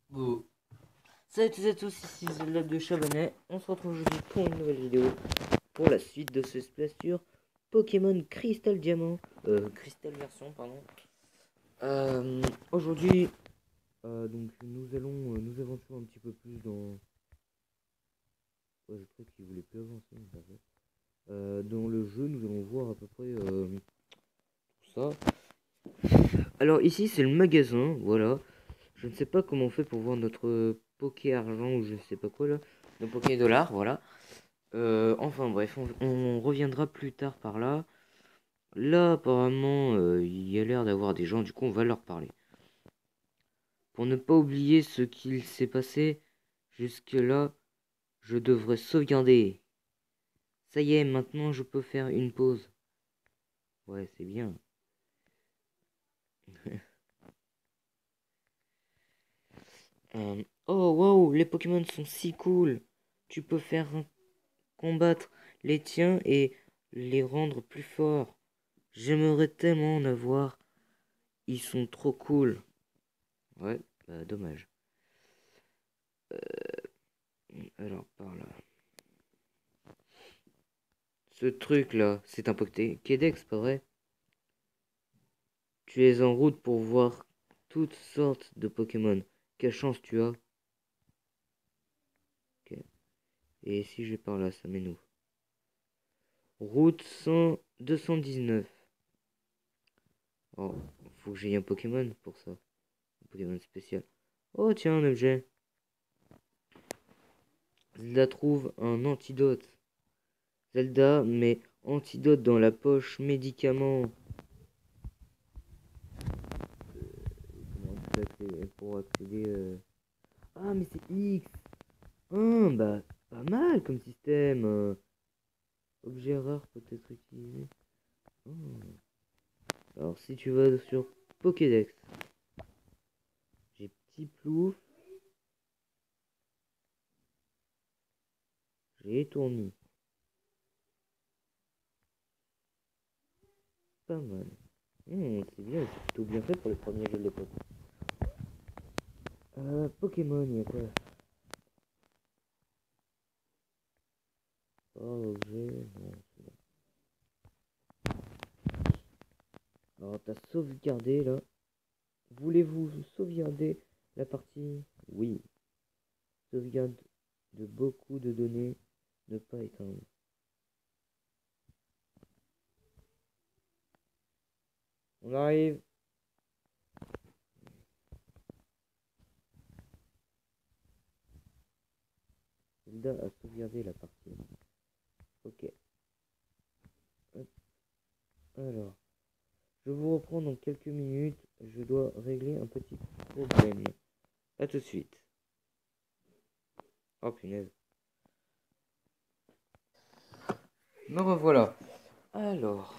Bon. Salut à toutes et à tous, ici Zelda de Chabanais. On se retrouve aujourd'hui pour une nouvelle vidéo pour la suite de ce splash sur Pokémon Crystal Diamant. Crystal version, pardon. Aujourd'hui, donc nous allons nous aventurer un petit peu plus dans. Ouais, je crois qu'il voulait plus avancer, mais pas fait. Dans le jeu, nous allons voir à peu près tout ça. Alors ici, c'est le magasin, voilà. Je ne sais pas comment on fait pour voir notre Poké Argent ou je ne sais pas quoi là. Nos Poké Dollars, voilà. Enfin bref, on reviendra plus tard par là. Là, apparemment, il y a l'air d'avoir des gens, du coup, on va leur parler. Pour ne pas oublier ce qu'il s'est passé jusque-là, je devrais sauvegarder. Ça y est, maintenant je peux faire une pause. Ouais, c'est bien. Oh, wow, les Pokémon sont si cool. Tu peux faire combattre les tiens et les rendre plus forts. J'aimerais tellement en avoir. Ils sont trop cool. Ouais, bah dommage. Alors, par là. Ce truc-là, c'est un Pokédex, pas vrai? Tu es en route pour voir toutes sortes de Pokémon. Quelle chance tu as. Ok. Et si je vais par là, ça mène où? Route 219. Oh, faut que j'aie un Pokémon pour ça. Un Pokémon spécial. Oh, tiens, un objet. Zelda trouve un antidote. Zelda met antidote dans la poche médicament. Comment on peut pour accéder Ah, mais c'est X. Bah, pas mal comme système. Objet rare peut être utilisé. Oh. Alors, si tu vas sur Pokédex, j'ai Petit Plouf, j'ai Étourni. Pas mal. C'est bien, c'est plutôt bien fait pour les premiers jeux de l'époque. Pokémon, il y a quoi? Oh, objet. Non, c'est bon. Alors, t'as sauvegardé là. Voulez-vous sauvegarder la partie? Oui. Sauvegarde de beaucoup de données. Ne pas éteindre. On arrive. Zelda a sauvegardé la partie. Ok. Hop. Alors, je vous reprends dans quelques minutes. Je dois régler un petit problème. A tout de suite. Oh punaise. Me revoilà. Alors.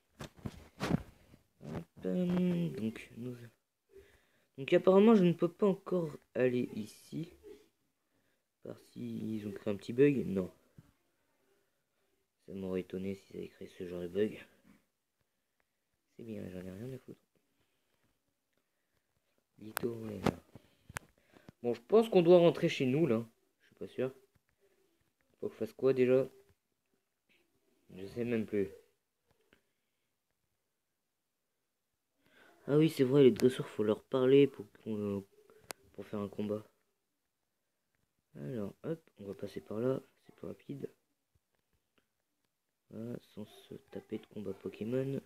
Donc, donc apparemment je ne peux pas encore aller ici. Par si ils ont créé un petit bug. Non. Ça m'aurait étonné s'ils avaient créé ce genre de bug. C'est bien, j'en ai rien à foutre. Littoral. Bon, je pense qu'on doit rentrer chez nous là. Je suis pas sûr. Faut que je fasse quoi déjà? Je sais même plus. Ah oui, c'est vrai, les dresseurs, faut leur parler pour faire un combat. Alors, hop, on va passer par là. C'est plus rapide. Voilà, sans se taper de combat Pokémon.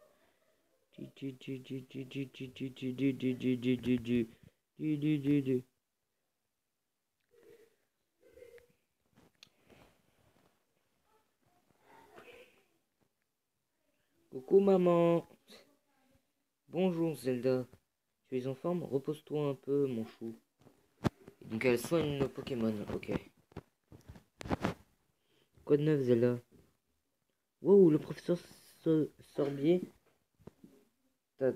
Coucou maman. Bonjour Zelda. Tu es en forme? Repose-toi un peu mon chou. Et donc elle soigne nos Pokémon, ok. Quoi de neuf Zelda? Wow, le professeur Sorbier t'a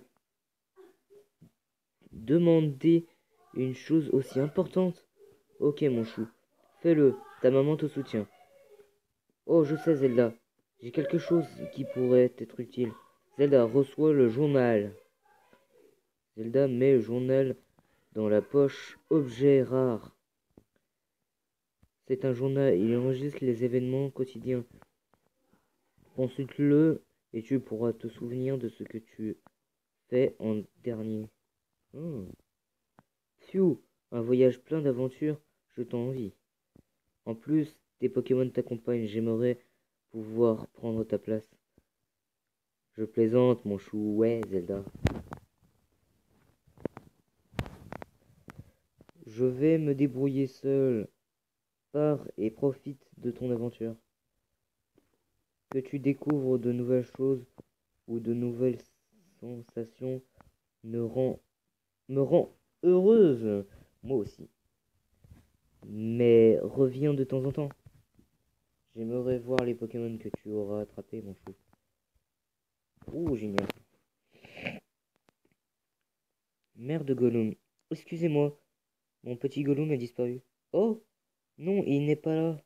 demandé une chose aussi importante? Ok mon chou, fais-le, ta maman te soutient. Oh je sais Zelda, j'ai quelque chose qui pourrait être utile. Zelda reçoit le journal. Zelda met le journal dans la poche objet rare. C'est un journal, il enregistre les événements quotidiens. Consulte-le et tu pourras te souvenir de ce que tu fais en dernier. Oh. Phew, un voyage plein d'aventures, je t'envie. En plus, tes Pokémon t'accompagnent, j'aimerais pouvoir prendre ta place. Je plaisante, mon chou, ouais, Zelda. Je vais me débrouiller seul. Pars et profite de ton aventure. Que tu découvres de nouvelles choses ou de nouvelles sensations me rend heureuse. Moi aussi. Mais reviens de temps en temps. J'aimerais voir les Pokémon que tu auras attrapés, mon chou. Oh, génial. Mère de Gollum. Excusez-moi, mon petit Gollum a disparu. Oh, non, il n'est pas là.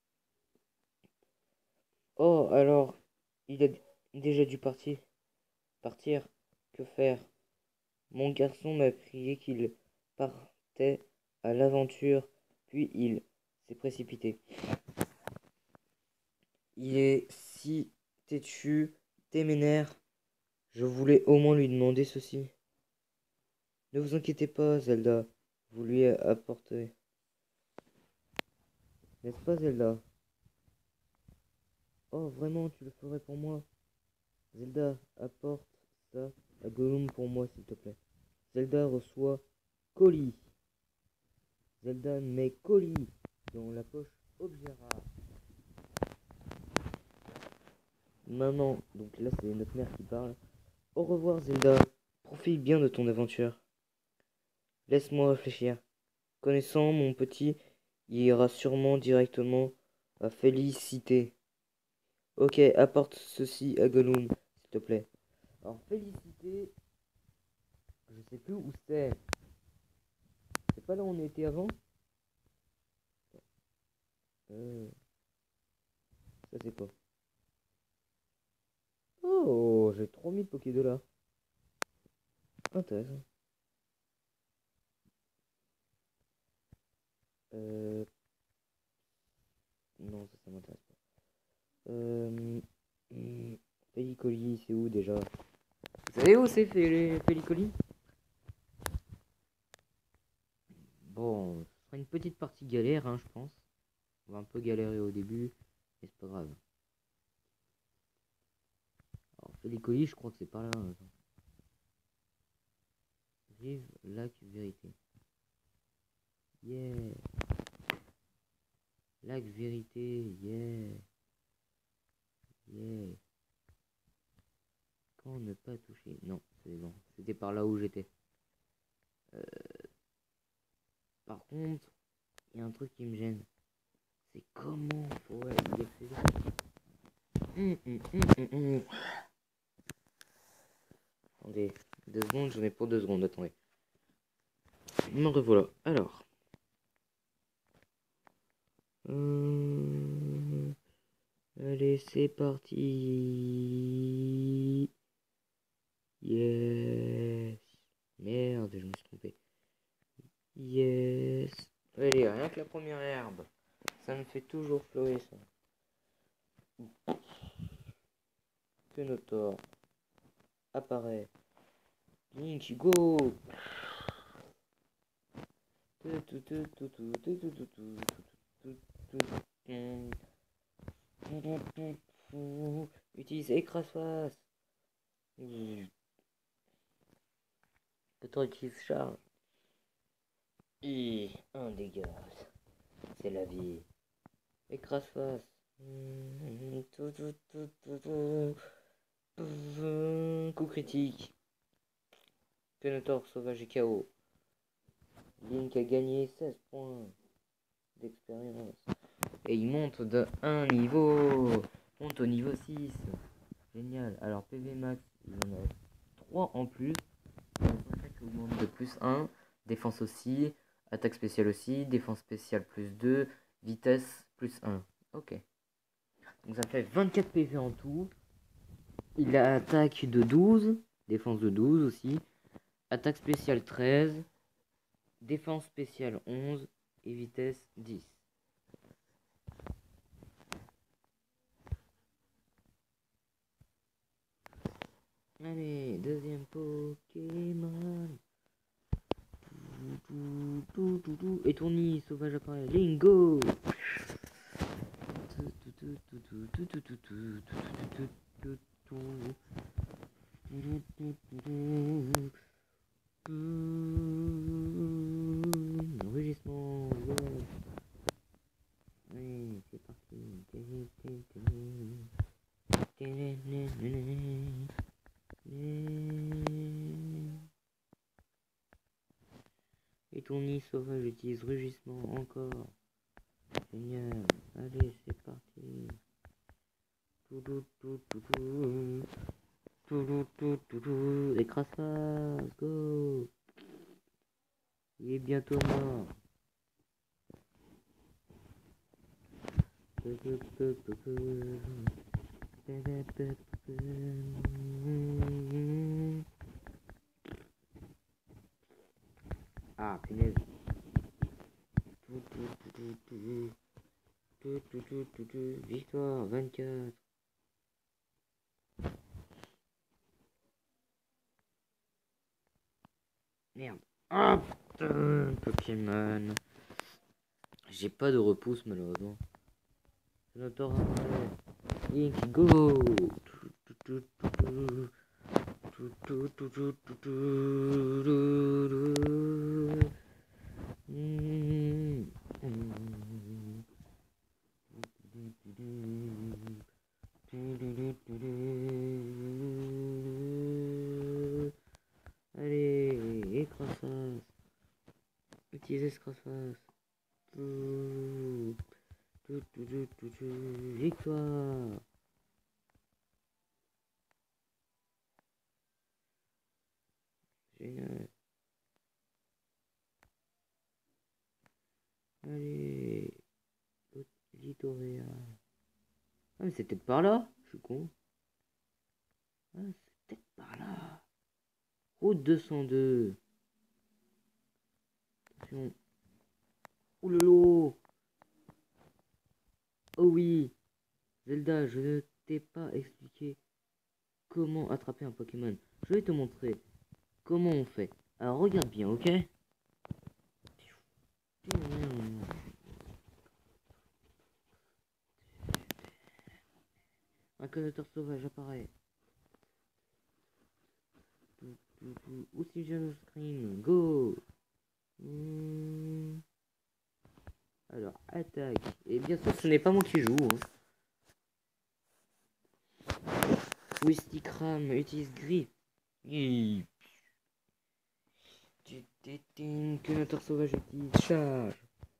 Oh, alors, il a déjà dû partir. Partir? Que faire? Mon garçon m'a crié qu'il partait à l'aventure, puis il s'est précipité. Il est si têtu, téménaire. Je voulais au moins lui demander ceci. Ne vous inquiétez pas, Zelda. Vous lui apportez. N'est-ce pas, Zelda? Oh, vraiment, tu le ferais pour moi? Zelda, apporte ça à Gollum pour moi, s'il te plaît. Zelda reçoit colis. Zelda met colis dans la poche objet rare. Maman, donc là c'est notre mère qui parle. Au revoir Zelda, profite bien de ton aventure. Laisse-moi réfléchir. Connaissant mon petit, il ira sûrement directement à Félicité. Ok, apporte ceci à Gollum, s'il te plaît. Alors Félicité, je sais plus où c'est. C'est pas là où on était avant? Ça c'est quoi? Oh, j'ai 3000 Pokédollars. Intéressant. Euh... Non, ça m'intéresse pas. Félicoli, c'est où déjà? Vous savez où c'est Félicoli? Bon, ce sera une petite partie galère, hein, je pense. On va un peu galérer au début, mais c'est pas grave. Alors, Félicoli, je crois que c'est par là. Rive, lac, vérité. Yeah. Lac, vérité, yeah. Yeah. Quand ne pas toucher? Non, c'est bon. C'était par là où j'étais. Par contre, il y a un truc qui me gêne. C'est comment faut y accéder. Attendez, 2 secondes, j'en ai pour 2 secondes, attendez. Me revoilà. Alors. Allez, c'est parti. Yes. Merde, je me suis trompé. Yes. Allez, rien que la première herbe. Ça me fait toujours pleurer, ça. Kenotor. Apparaît. Link, go. Utilise écrase-face. Peut-on utilise charge. Et un dégât. C'est la vie. Écrase-face. Coup critique. Kenotor sauvage et KO. Link a gagné 16 points d'expérience. Et il monte de 1 niveau. Monte au niveau 6. Génial. Alors PV max, il en a 3 en plus. Attaque augmente de plus 1. Défense aussi. Attaque spéciale aussi. Défense spéciale plus 2. Vitesse plus 1. Ok. Donc ça fait 24 PV en tout. Il a attaque de 12. Défense de 12 aussi. Attaque spéciale 13. défense spéciale 11 et vitesse 10. Allez, deuxième Pokémon. Et tournis, sauvage apparaît. Lingo. Rugissement. Oui, c'est parti. Et tournis, sauvage utilise rugissement encore. Génial. Allez, c'est parti. Les crasses, go. Il est bientôt mort. Ah, punaise. Victoire 24. Merde. Ah, putain, Pokémon. J'ai pas de repousse malheureusement. Je n'attends rien. Link, go. Allez, écrasage. Utilisez Scrossface. Victoire. Génial. Allez. Litoria. Ah mais c'est peut-être par là. Je suis con. Ah c'est peut-être par là. Route 202. Attention. Oulolo. Oh oui. Zelda, je ne t'ai pas expliqué comment attraper un Pokémon. Je vais te montrer comment on fait. Alors regarde bien, ok? Un connaisseur sauvage apparaît. Aussi je screen. Go. Alors, attaque. Et bien sûr, ce n'est pas moi qui joue. Hein. Wistikram utilise griffe. Connaisseur sauvage utilise charge.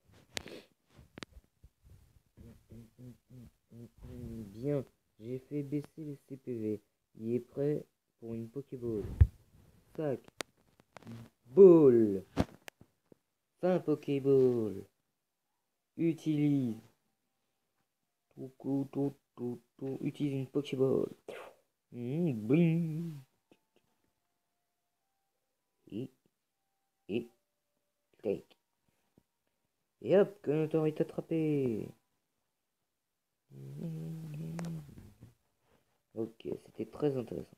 Bien, j'ai fait baisser les CPV. Il est prêt pour une Pokéball. Sac. Ball. Fin Pokéball. Utilise. Utilise une Pokéball. Bling. Et take. Et hop, Connaughton est attrapé. Ok, c'était très intéressant.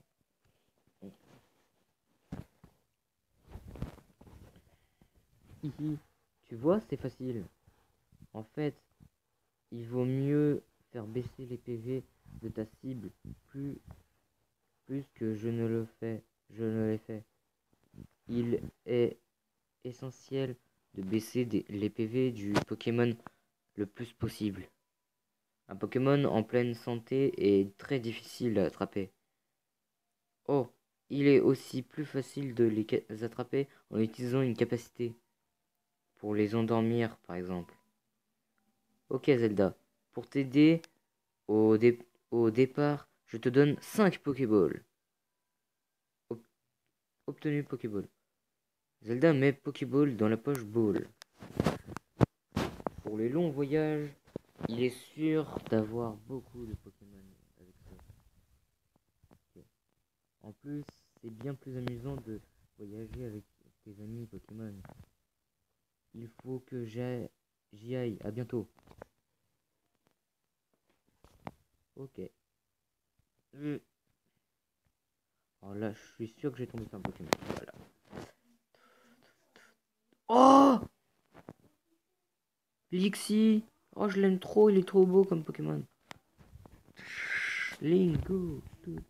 Ici, tu vois, c'est facile. En fait, il vaut mieux faire baisser les PV de ta cible plus que je ne l'ai fait. Il est essentiel de baisser les PV du Pokémon le plus possible. Un Pokémon en pleine santé est très difficile à attraper. Oh, il est aussi plus facile de les attraper en utilisant une capacité. Pour les endormir, par exemple. Ok Zelda, pour t'aider au départ, je te donne 5 Pokéballs. Obtenu Pokéball. Zelda met Pokéball dans la poche Ball. Pour les longs voyages, il est sûr d'avoir beaucoup de Pokémon avec ça. Okay. En plus, c'est bien plus amusant de voyager avec tes amis Pokémon. Il faut que j'y aille. À bientôt. Ok. Alors là, je suis sûr que j'ai tombé sur un Pokémon. Voilà. Oh, Lixie. Oh, je l'aime trop. Il est trop beau comme Pokémon. Lingo.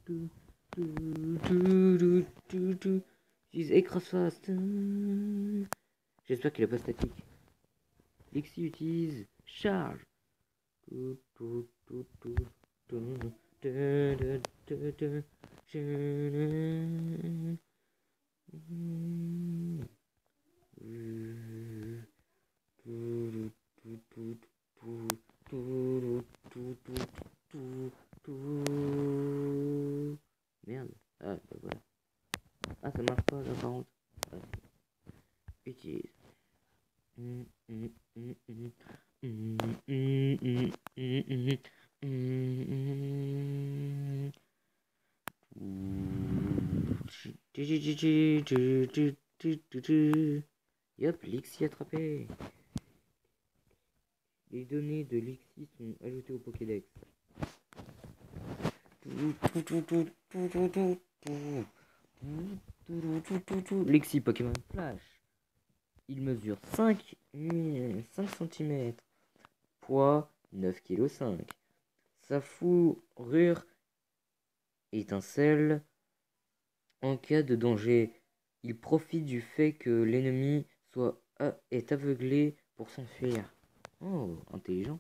She's écrase fast. J'espère qu'il est pas statique. Lixie utilise charge. Merde. Ah, bah voilà. Ah, ça marche pas là par contre. Utilise. Yop, Lixie attrapé. Les données de Lixie sont ajoutées au Pokédex. Lixie Pokémon Flash. Il mesure 5 cm, poids 9,5 kg. Sa fourrure étincelle en cas de danger. Il profite du fait que l'ennemi est aveuglé pour s'enfuir. Oh, intelligent.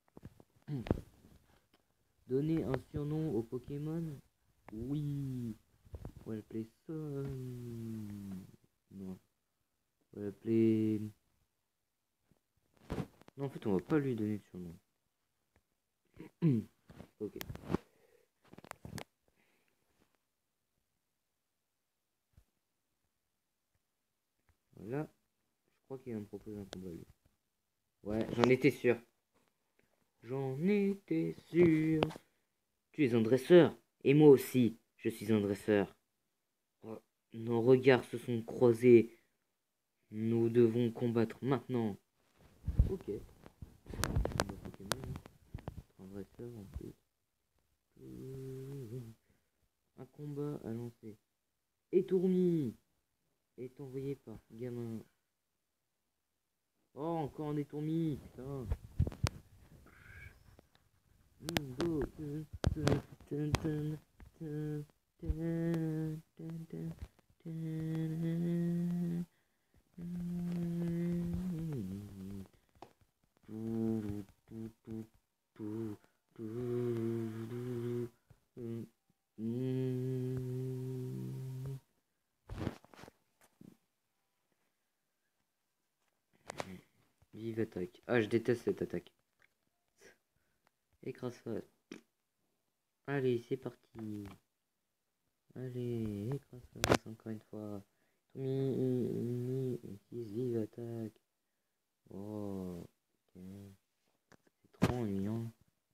Donner un surnom au Pokémon. Oui. On va l'appeler Son. Non. On va l'appeler... Non, en fait, on va pas lui donner de surnom. Ok. Voilà. Je crois qu'il va me proposer un combat, lui. Ouais, j'en étais sûr. J'en étais sûr. Tu es un dresseur. Et moi aussi, je suis un dresseur. Oh, nos regards se sont croisés. Nous devons combattre maintenant. Ok. Un dresseur en plus. Un combat à lancer. Étourmi est envoyé par gamin. Oh, encore un étourmi. Putain. Go. Vive attaque. Ah, je déteste cette attaque. Écrase face. Allez, c'est parti. Allez, écrase face encore une fois. Vive attaque. Oh, putain. C'est trop ennuyant.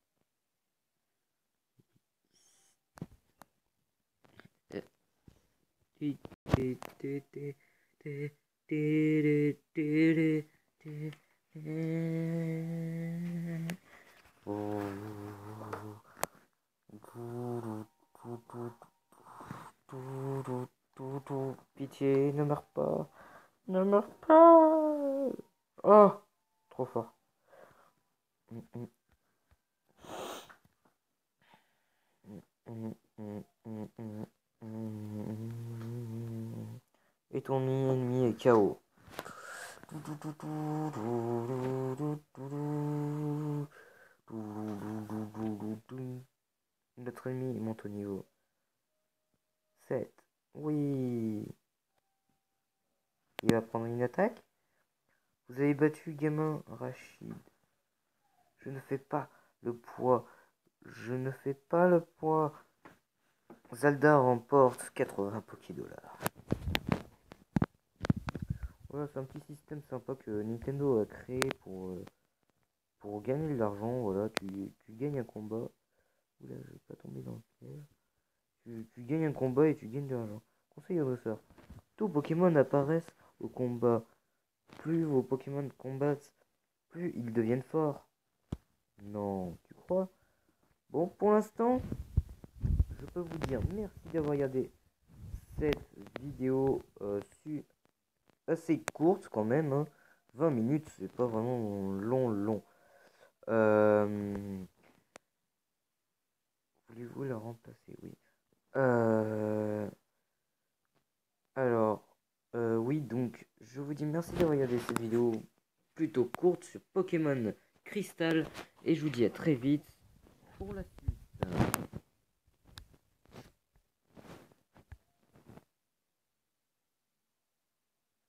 Pitié, ne meurs pas. Ne meurs pas. Oh, trop fort. Et ton ennemi est KO. Notre ennemi monte au niveau 7. Oui. Il va prendre une attaque. Vous avez battu gamin Rachid. Je ne fais pas le poids. Je ne fais pas le poids. Zelda remporte 80 Pokédollars. Voilà, c'est un petit système sympa que Nintendo a créé pour gagner de l'argent. Voilà, tu gagnes un combat. Oula, je vais pas tomber dans le piège. Tu gagnes un combat et tu gagnes de l'argent. Conseil au dresseur. Tous Pokémon apparaissent au combat. plus vos Pokémon combattent, plus ils deviennent forts. Non, tu crois? Bon, pour l'instant, je peux vous dire merci d'avoir regardé cette vidéo assez courte quand même, hein. 20 minutes, c'est pas vraiment long. Euh, Voulez-vous la remplacer? Oui. Euh, alors, oui, donc, je vous dis merci d'avoir regardé cette vidéo plutôt courte sur Pokémon Crystal. Et je vous dis à très vite pour la suite.